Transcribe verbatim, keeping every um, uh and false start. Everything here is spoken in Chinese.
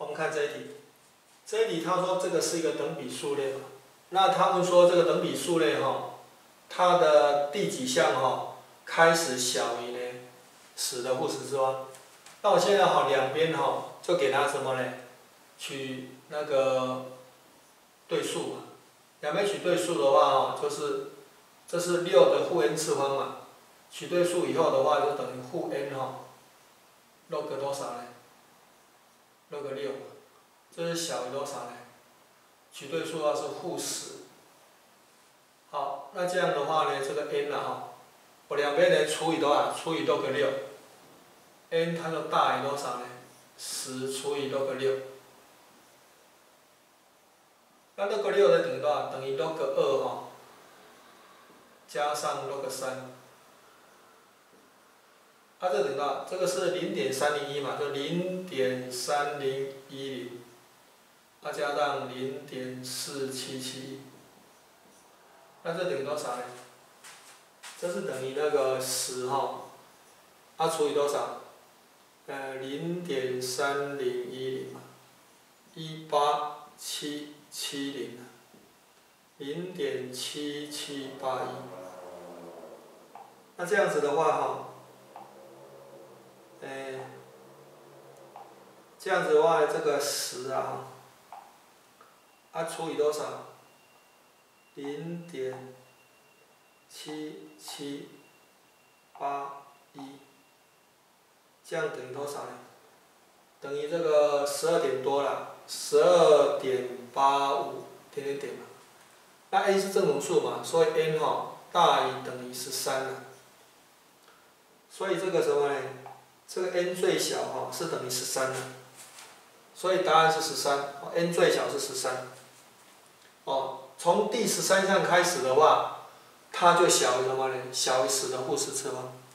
们看这一题，这一题他说这个是一个等比数列嘛，那他们说这个等比数列哈，它的第几项哈开始小于呢十的负十次方？那我现在哈两边哈就给它什么呢？取那个对数嘛，两边取对数的话哈，就是这是六的负 n 次方嘛，取对数以后的话就等于负 n 哈，log 多少呢？log 六，这是小于多少呢？取对数的话是负十。好，那这样的话呢，这个 n 啊哈，我两边呢除以多少？除以 log 六 ，n 它就大于多少呢？十除以 log 六。那 log 六呢等于多少？等于 log 二哈，加上 log 三。啊，这等于多少？这个是零点三零一嘛，就零点三零一零，啊加上零点四七七一，那这等于多少呢？这是等于那个十哈，啊除以多少？呃，零点三零一零嘛，一八七七零，零点七七八一。那这样子的话哈。哎，这样子的话，这个十啊，啊除以多少？零点七七八一，这样等于多少呢？等于这个十二点多了，十二点八五点点点嘛。那 n 是正整数嘛，所以 n 哈大于等于十三了。所以这个什么呢？这个 n 最小哈是等于十三的，所以答案是十三。n 最小是十三。哦，从第十三项开始的话，它就小于什么呢？小于十的负十次方。